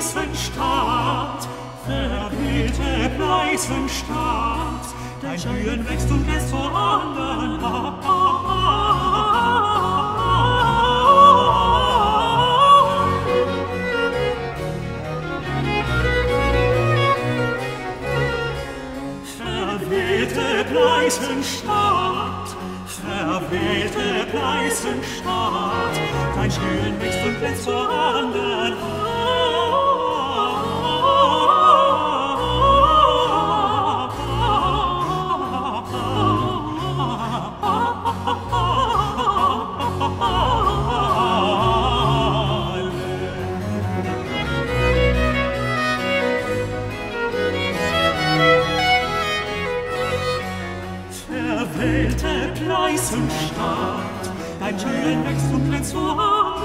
Pleißenstadt, verwählte Pleißenstadt, dein Blühen wächst und lässt zur anderen Verwählte Pleißenstadt, verwählte Pleißenstadt, dein Blühen wächst und lässt zur anderen Verwählte Pleißenstadt, dein Blühen wächst und glänzt zur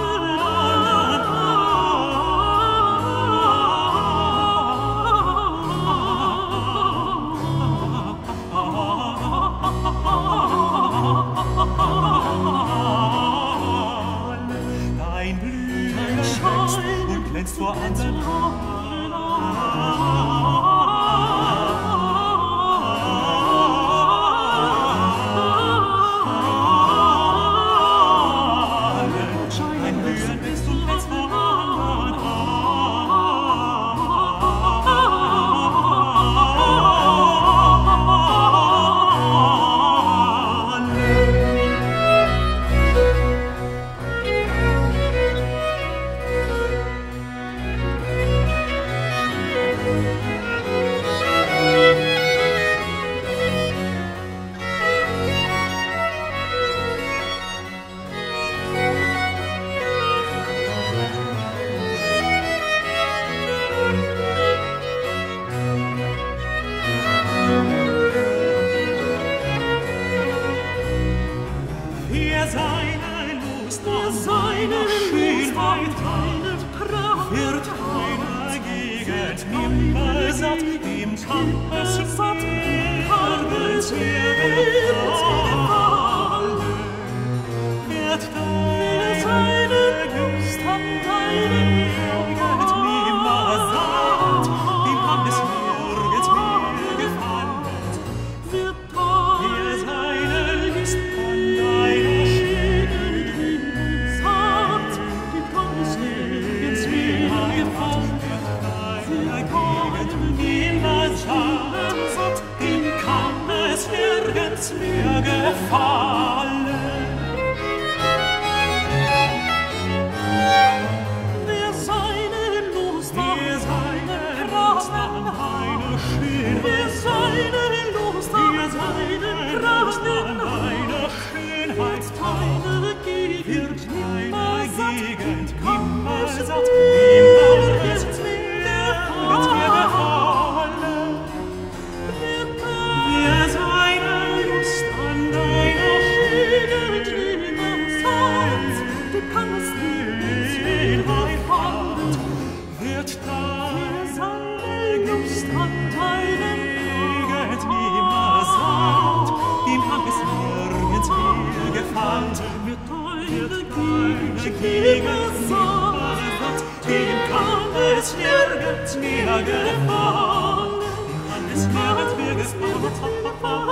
Dein Blühen wächst und glänzt vor anderen seine Schönheit, deine Pracht, wird deine Gegend nimmer satt, dem kann es satt, Kargels wird gefallen. Wird deine Lust an deinem Gegend nimmer satt, dem kann es nirgends mehr gefallen. Wird seine Lust an deiner ihm kann es nirgends mehr gefallen. Wer seine Lust an deine Schönheit, wer seine Lust an deine Kraft, an deine Schönheit, deine Gegend, nimmer satt, ihm nirgends mehr gefallen. Wer seine Lust an deiner Schönheit nimmer satt, dem kann es nirgends mehr gefallen. Wird seine Lust an deiner Gegend nimmer satt, dem kann es nirgends mehr gefallen. Wird deine Gegend nimmer satt, dem kann es nirgends mehr gefallen. Es nirgends mehr gefallen.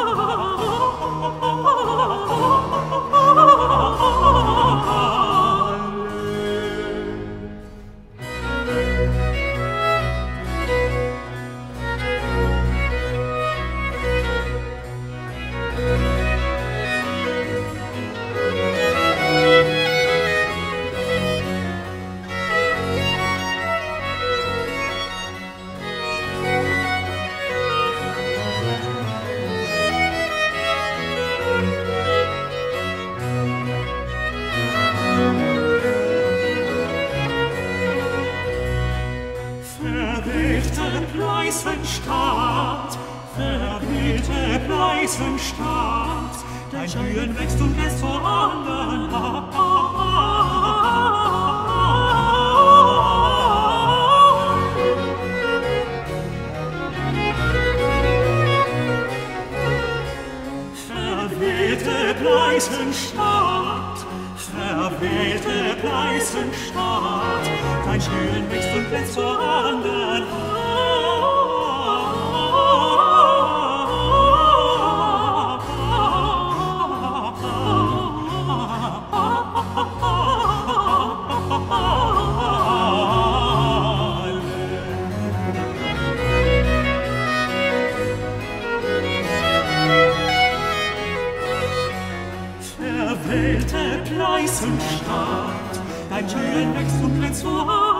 Pleißenstadt, verwählte Pleißenstadt, dein Blühen wächst und lässt zur anderen Verwählte Pleißenstadt, verwählte Gleißenstadt, dein Schön wächst und glänzt zur anderen Verwählte Gleißenstadt, dein Schön wächst und glänzt vor